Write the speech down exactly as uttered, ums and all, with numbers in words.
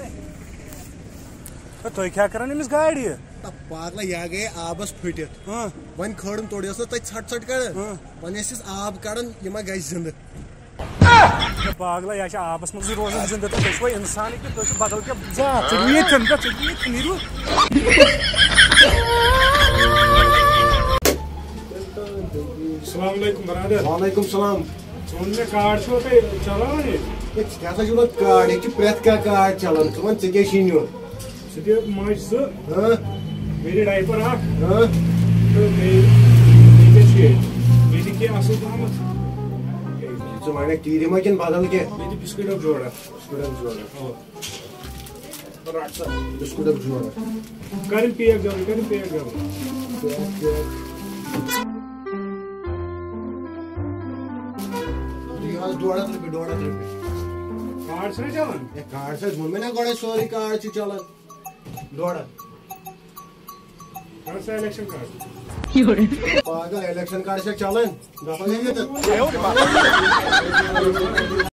تھی کیا کران امس گاڑی پاگل یہ گئی آبس پھٹت ون کھڑم توڑ تھی ژٹ ژٹ کڑان ون آب کڑان یہ ما گژھِ زندہ پاگلا یہ آبس مز روزان زندہ تو تھی انسان کہ تھی بدل کیا ذات ژٕ نیرو السلام علیکم برادر. وعلیکم السلام. ون مے کارڈ چھو تھی چلاوان یہ کیا چھو کارڈ یہ پریت کیا کارڈ چلان ژٕ ون ژےٚ کیٛاہ چھُے نیُن ژٕ دِ ماجہِ زٕ بیٚیہِ ڈایپر اکھ تہٕ بیٚیہِ بیٚیہِ کیٛاہ چھُ ییٚتہِ بیٚیہِ دِ کینٛہہ اصٕل پہمتھ ژٕ وَنکھ تیٖرِ ما کِنہٕ بدل کینٛہہ بیٚیہِ دِ بِسکوٗٹُک جوڑا بِسکوٗٹُک جوڑا رٹ سا بِسکوٗٹُک جوڑا کٔرِن پیک ڈاوُن کٔرِن پیک ڈاوُن ڈوڑ ہتھ رۄپیہِ ڈوڑ ہتھ رۄپیہِ کارڈ چھُنہ چلان ہے کارڈ چھِ ووٚن مےٚ نا گۄڈے سورُے کارڈ چھُ چلان ڈوڑ ہتھ کر سا الیکشن کارڈ پاگل الیکشن کارڈ چھا چلان دپان